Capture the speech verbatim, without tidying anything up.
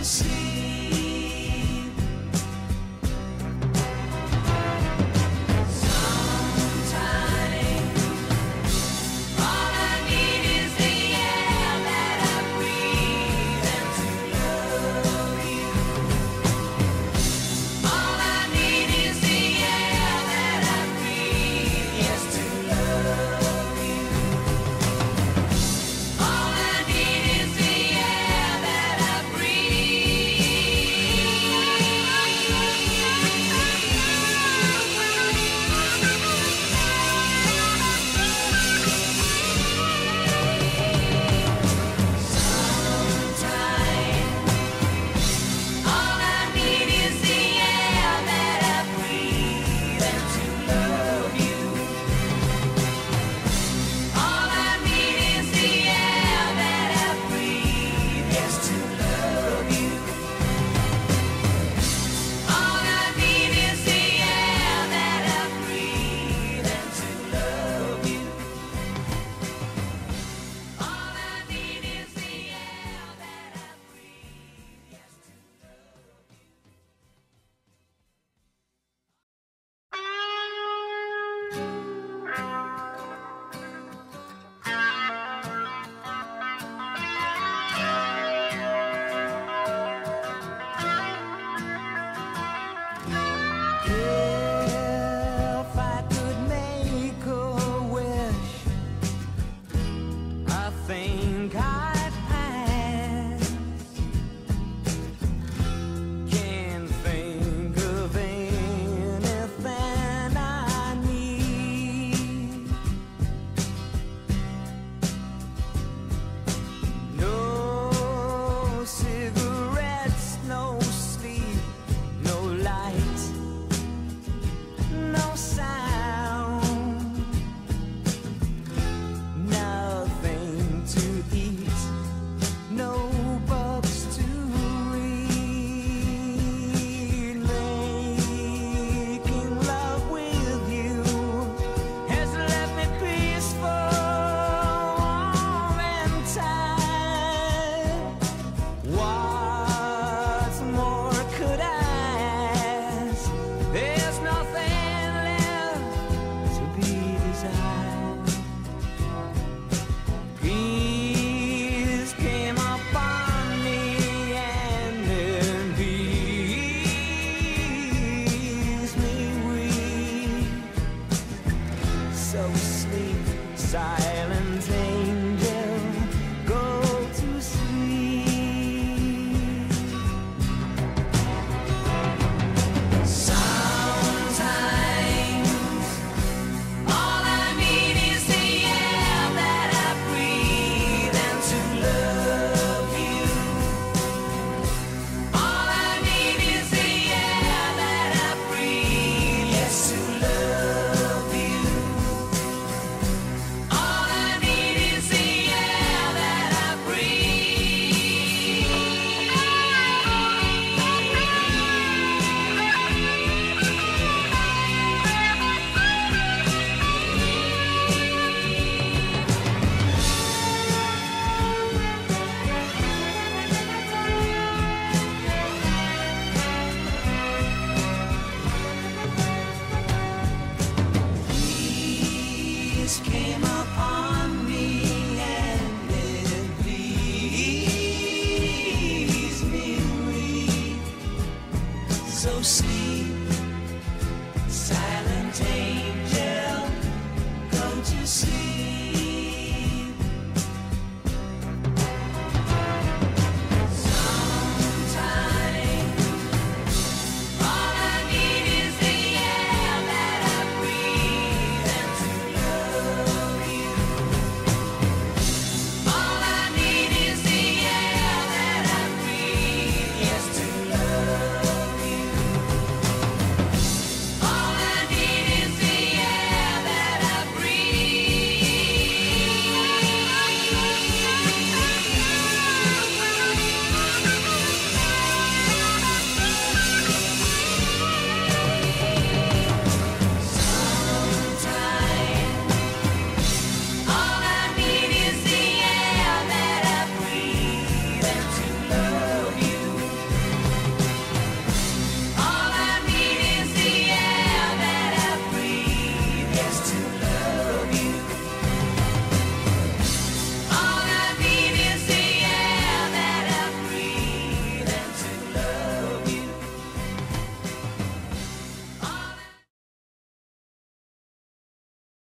sleep. Sometimes all I need is the air that I breathe and to love you. All I need is the air that I breathe, yes, to love you. All I need is the air that I Sometimes all I need is the air that I breathe and to love you. All I need is the air that I breathe, yes, to love you. All I need is the air that I breathe and to love you. All I need is the air that I breathe, yes, to love you. If I could make a wish, I think